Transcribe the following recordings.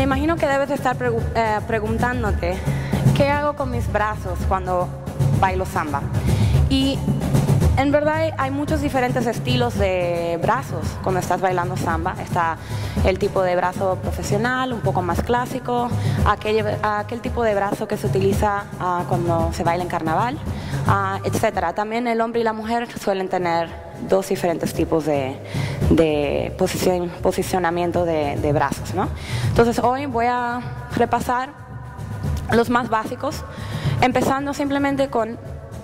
imagino que debes estar preguntándote, ¿qué hago con mis brazos cuando bailo samba? Y en verdad hay muchos diferentes estilos de brazos cuando estás bailando samba. Está el tipo de brazo profesional, un poco más clásico, aquel tipo de brazo que se utiliza cuando se baila en carnaval, etc. También el hombre y la mujer suelen tener dos diferentes tipos de posicionamiento de brazos, ¿no? Entonces hoy voy a repasar los más básicos, empezando simplemente con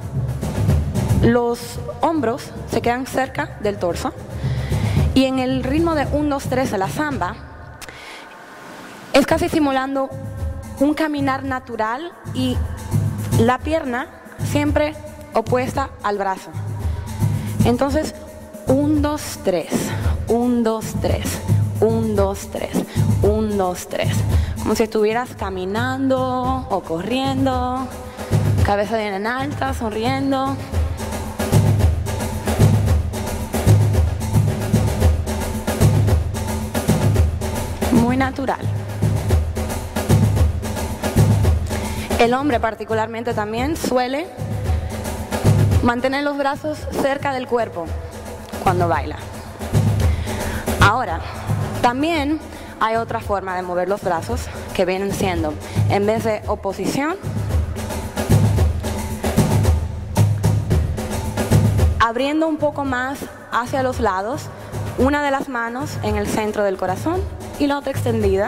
los hombros se quedan cerca del torso y en el ritmo de 1, 2, 3 de la samba es casi simulando un caminar natural y la pierna siempre opuesta al brazo. Entonces 1, 2, 3, 1, 2, 3, 1, 2, 3, 1, 2, 3, como si estuvieras caminando o corriendo, cabeza bien en alta, sonriendo. Muy natural. El hombre particularmente también suele mantener los brazos cerca del cuerpo cuando baila. Ahora, también hay otra forma de mover los brazos que vienen siendo, en vez de oposición, abriendo un poco más hacia los lados, una de las manos en el centro del corazón y la otra extendida.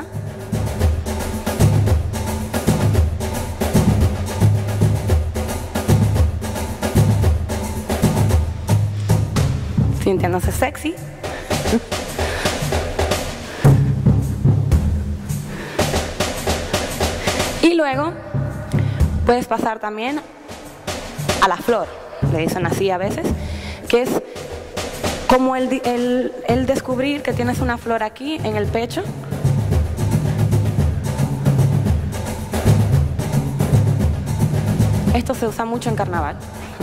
Sintiéndose sexy. Y luego puedes pasar también a la flor, le dicen así a veces, que es como el descubrir que tienes una flor aquí en el pecho. Esto se usa mucho en carnaval.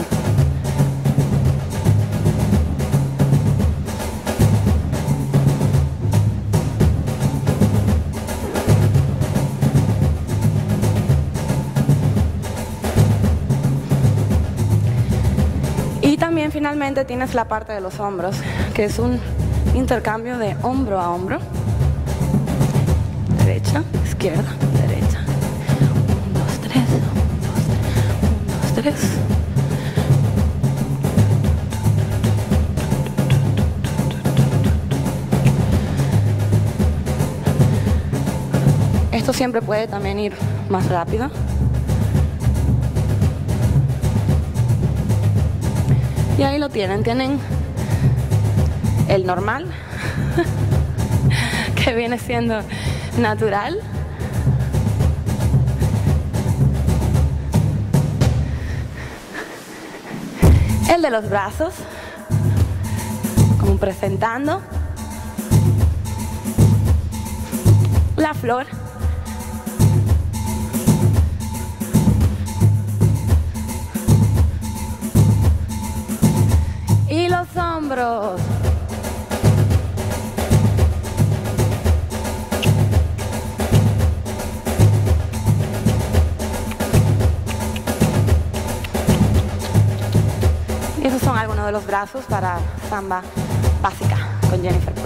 Y también finalmente tienes la parte de los hombros, que es un intercambio de hombro a hombro. Derecha, izquierda, derecha. 1, 2, 3, 1, 2, 3, 1, 2, 3. Esto siempre puede también ir más rápido. Y ahí lo tienen el normal, que viene siendo natural. El de los brazos, como presentando. La flor. Y los hombros. Y esos son algunos de los brazos para samba básica con Jennifer.